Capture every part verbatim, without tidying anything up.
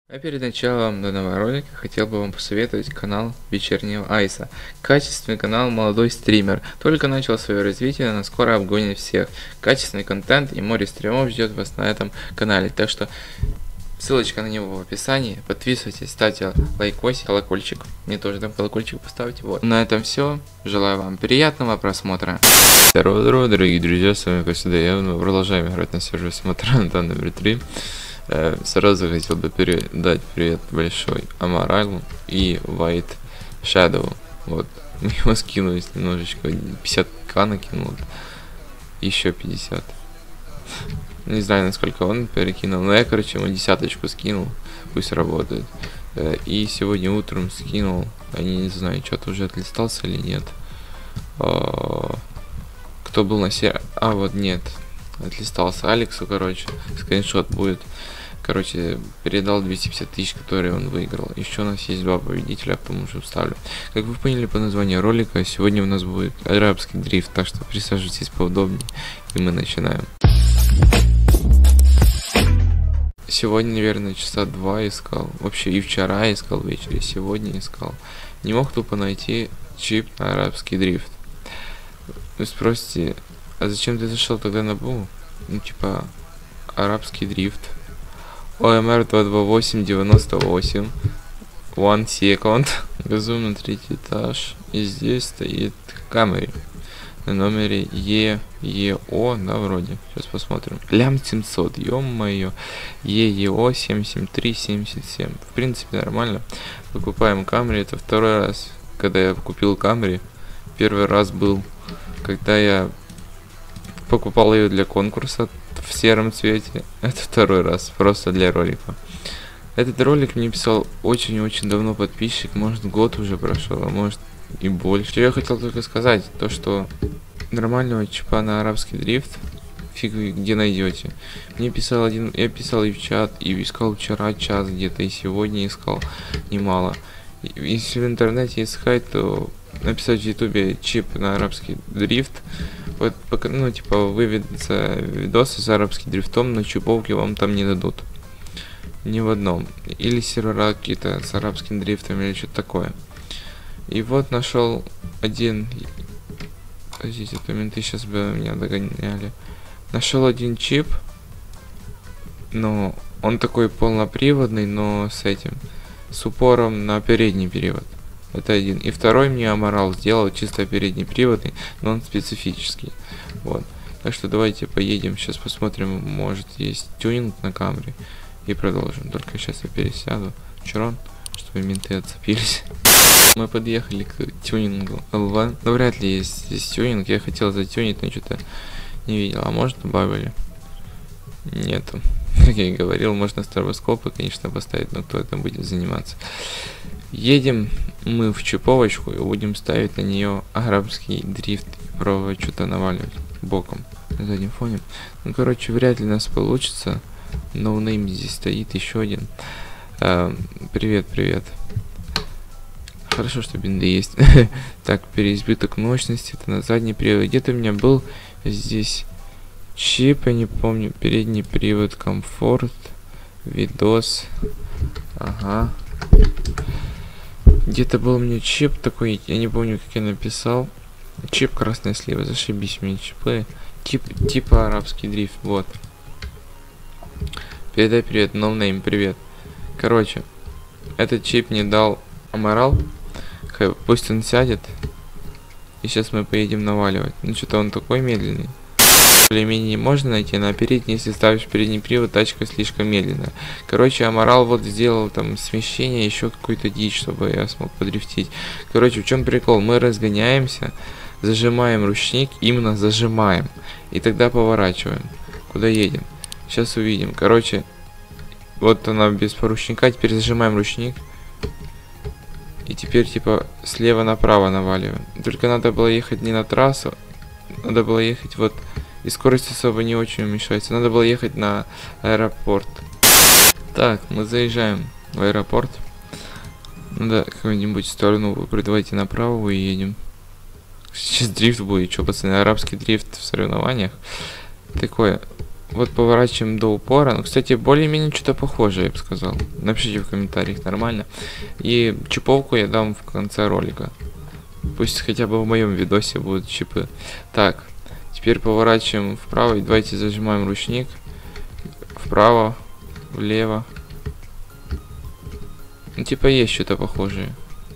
А перед началом данного ролика хотел бы вам посоветовать канал Вечернего Айса. Качественный канал, молодой стример. Только начал свое развитие, но скоро обгонит всех. Качественный контент и море стримов ждет вас на этом канале. Так что ссылочка на него в описании. Подписывайтесь, ставьте лайкосик, колокольчик. Мне тоже там колокольчик поставьте. Вот. На этом все. Желаю вам приятного просмотра. Здорово, здорово, дорогие друзья, с вами как всегда я. Мы продолжаем играть на сервере Смотран номер три. Сразу хотел бы передать привет большой Амаралу и White Shadow. Вот, его скинулись немножечко, пятьдесят ка накинул, еще пятьдесят. Не знаю, насколько он перекинул, но я, короче, ему десяточку скинул, пусть работает. И сегодня утром скинул, я не знаю, что-то уже отлистался или нет. Кто был на сервере? А, вот нет, отлистался Алексу, короче, скриншот будет. Короче, передал двести пятьдесят тысяч, которые он выиграл. Еще у нас есть два победителя, потому что вставлю. Как вы поняли по названию ролика, сегодня у нас будет арабский дрифт, так что присаживайтесь поудобнее, и мы начинаем. Сегодня, наверное, часа два искал. Вообще и вчера искал вечер, и сегодня искал. Не мог тупо найти чип на арабский дрифт. Вы спросите, а зачем ты зашел тогда на БУ? Ну, типа, арабский дрифт. о эм эр два два восемь девяносто восемь. One second. Газу на третий этаж. И здесь стоит камера. На номере Е, ЕО, да, вроде. Сейчас посмотрим. Лям семьсот, ё-моё. Е, ЕО семь семь три семьдесят семь. В принципе, нормально. Покупаем Камри. Это второй раз, когда я купил Камри. Первый раз был, когда я покупал ее для конкурса в сером цвете. Это второй раз, просто для ролика. Этот ролик мне писал очень-очень давно подписчик, может год уже прошел, а может и больше. Что я хотел только сказать, то что нормального чипа на арабский дрифт фиг вы где найдете. Мне писал один, я писал и в чат, и искал вчера час где-то, и сегодня искал немало. И, если в интернете искать, то написать в ютубе чип на арабский дрифт. Вот, ну, типа, выведутся видосы с арабским дрифтом, но чиповки вам там не дадут. Ни в одном. Или сервера какие-то с арабским дрифтом, или что-то такое. И вот нашел один... Подождите, комменты сейчас бы меня догоняли. Нашел один чип. Но он такой полноприводный, но с этим. С упором на передний привод. Это один. И второй мне Амарал сделал чисто передний приводный, но он специфический. Вот. Так что давайте поедем. Сейчас посмотрим, может есть тюнинг на Камри. И продолжим. Только сейчас я пересяду. Чурон, чтобы менты отцепились. Мы подъехали к тюнингу эл один. Но вряд ли есть здесь тюнинг. Я хотел затюнить, но что-то не видел. А может добавили? Нету. Как я и говорил, можно стробоскопы, конечно, поставить, но кто этим будет заниматься. Едем мы в чиповочку и будем ставить на нее арабский дрифт и пробовать что-то наваливать боком на заднем фоне. Ну, короче, вряд ли у нас получится. Ноунейм здесь стоит, еще один. А, привет, привет. Хорошо, что бинды есть. Так, переизбыток мощности, это на задний привод. Где-то у меня был здесь чип, я не помню, передний привод, комфорт, видос. Ага. Где-то был у меня чип такой, я не помню, как я написал. Чип красная слива, зашибись мне чипы. Тип, типа арабский дрифт, вот. Передай привет, ноунейм, привет. Короче, этот чип мне дал Амарал. Пусть он сядет. И сейчас мы поедем наваливать. Ну что-то он такой медленный. Более-менее можно найти, на передний, если ставишь передний привод, тачка слишком медленная. Короче, Амарал вот сделал там смещение, еще какую-то дичь, чтобы я смог подрифтить. Короче, в чем прикол? Мы разгоняемся, зажимаем ручник, именно зажимаем. И тогда поворачиваем. Куда едем? Сейчас увидим. Короче, вот она без поручника, теперь зажимаем ручник. И теперь типа слева направо наваливаем. Только надо было ехать не на трассу, надо было ехать вот... И скорость особо не очень уменьшается. Надо было ехать на аэропорт. Так, мы заезжаем в аэропорт. Надо какую-нибудь сторону выбрать. Давайте направо и едем. Сейчас дрифт будет. Что, пацаны, арабский дрифт в соревнованиях. Такое. вот поворачиваем до упора. Ну, кстати, более-менее что-то похожее, я бы сказал. Напишите в комментариях, нормально. И чиповку я дам в конце ролика. Пусть хотя бы в моем видосе будут чипы. Так, теперь поворачиваем вправо. И давайте зажимаем ручник. Вправо, влево. Ну, типа есть что-то похожее.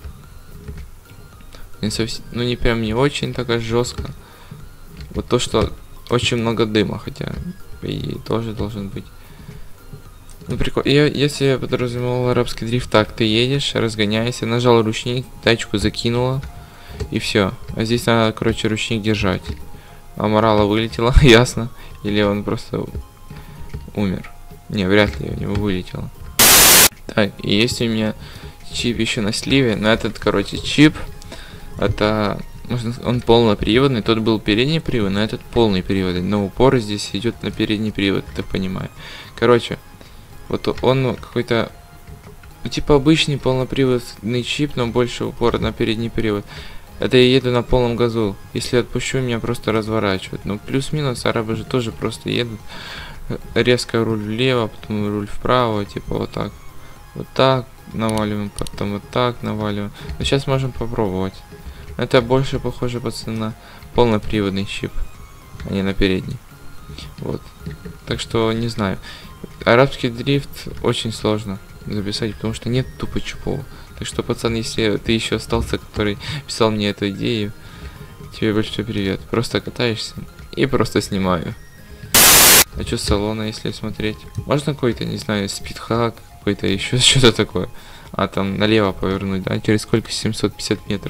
Не совсем, ну, не прям не очень так жестко. Вот то, что очень много дыма, хотя по идее тоже должен быть. Ну, прикольно. Я, если я подразумевал арабский дрифт, так, ты едешь, разгоняешься, нажал ручник, тачку закинула, и все. А здесь надо, короче, ручник держать. А морала вылетела, ясно. Или он просто умер. Не, вряд ли у него вылетело. Так, и есть у меня чип еще на сливе, но этот, короче, чип, это, можно, он полноприводный, тот был передний привод, но этот полный привод, но упор здесь идет на передний привод, ты понимаешь. Короче, вот он какой-то, типа обычный полноприводный чип, но больше упор на передний привод. Это я еду на полном газу, если отпущу, меня просто разворачивают. Ну, плюс-минус, арабы же тоже просто едут, резко руль влево, потом руль вправо, типа вот так. Вот так наваливаем, потом вот так наваливаем. Но сейчас можем попробовать. Это больше похоже, пацаны, на полноприводный чип, а не на передний. Вот. Так что не знаю. Арабский дрифт очень сложно записать, потому что нет тупо чипов. Так что, пацан, если ты еще остался, который писал мне эту идею, тебе большой привет. Просто катаешься и просто снимаю. А что с салона, если смотреть? Можно какой-то, не знаю, спидхак, какой-то еще что-то такое. А там налево повернуть, да? Через сколько? семьсот пятьдесят метров.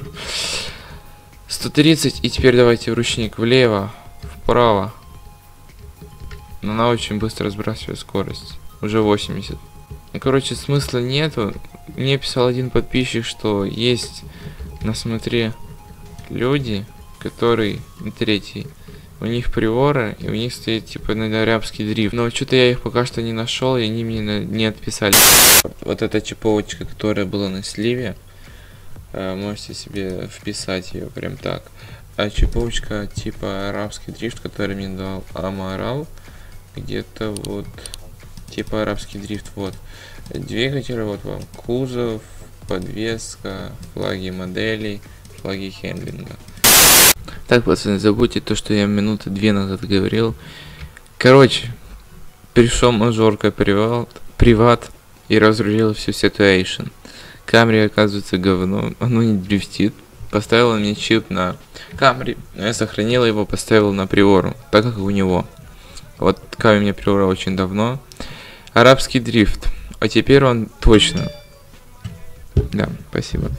сто тридцать. И теперь давайте ручник влево, вправо. Но она очень быстро сбрасывает скорость. Уже восемьдесят. Ну, короче, смысла нету. Мне писал один подписчик, что есть на смотре люди, которые... Третий. У них приоры, и у них стоит типа на арабский дрифт. Но что-то я их пока что не нашел, и они мне на... не отписали. Вот, вот эта чиповочка, которая была на сливе, э, можете себе вписать ее прям так. А чиповочка типа арабский дрифт, который мне дал Амарал, где-то вот типа арабский дрифт, вот. Двигатель, вот вам кузов, подвеска, флаги моделей, флаги хендлинга. Так, пацаны, забудьте то, что я минуты две назад говорил. Короче, пришел мажорка приват, приват и разрулил всю ситуацию. Камри, оказывается, говно, оно не дрифтит. Поставила мне чип на Камри, но я сохранила его, поставила на приору, так как у него. Вот такая у меня приора очень давно. Арабский дрифт. А теперь он точно. Да, спасибо.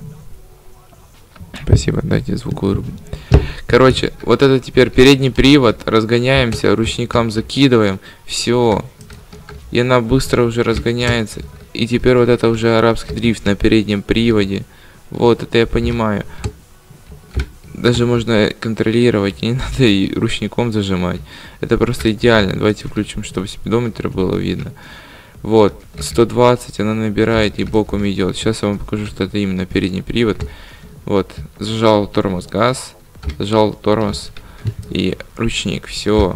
Спасибо, дайте звук вырубу. Короче, вот это теперь передний привод, разгоняемся, ручникам закидываем, все. И она быстро уже разгоняется. И теперь вот это уже арабский дрифт на переднем приводе. Вот, это я понимаю. Даже можно контролировать, не надо и ручником зажимать. Это просто идеально. Давайте включим, чтобы спидометр было видно. Вот, сто двадцать она набирает и боком идет. Сейчас я вам покажу, что это именно передний привод. Вот, зажал тормоз, газ, зажал тормоз и ручник, все.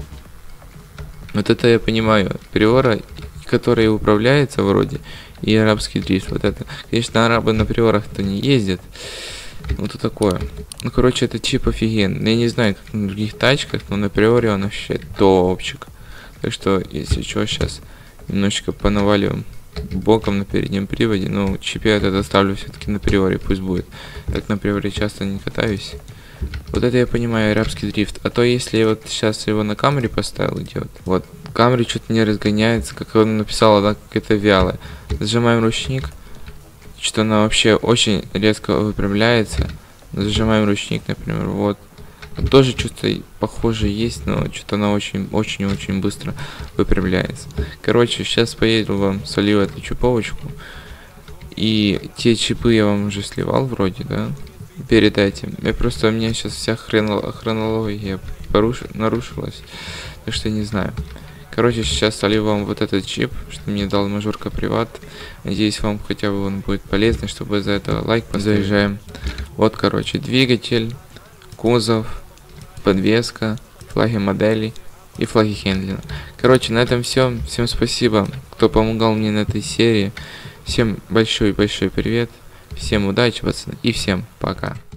Вот это я понимаю. Приора, которая управляется вроде, и арабский дрифт. Вот это, конечно, арабы на приорах-то не ездят. Вот это такое. Ну, короче, это чип офигенный. Я не знаю, как на других тачках, но на приоре он вообще топчик. Так что, если что, сейчас немножечко понаваливаем боком на переднем приводе. Ну, чип я это оставлю все-таки на приоре, пусть будет. Так на приоре часто не катаюсь. Вот это я понимаю, арабский дрифт. А то если я вот сейчас его на камере поставил, идет. Вот, камера что-то не разгоняется, как он написал, она какая-то вялая. Зажимаем ручник. Что она вообще очень резко выпрямляется. Зажимаем ручник, например, вот. Тоже что-то похоже есть, но что-то она очень-очень-очень быстро выпрямляется. Короче, сейчас поеду вам, солью эту чиповочку. И те чипы я вам уже сливал вроде, да? Перед этим. Я просто, у меня сейчас вся хронол хронология поруш... нарушилась. Так что не знаю. Короче, сейчас солью вам вот этот чип, что мне дал мажорка приват. Надеюсь, вам хотя бы он будет полезный, чтобы за это лайк поставить. Заезжаем. Вот, короче, двигатель, кузов, подвеска, флаги моделей и флаги хендлина. Короче, на этом все. Всем спасибо, кто помогал мне на этой серии. Всем большой-большой привет. Всем удачи, пацаны, и всем пока.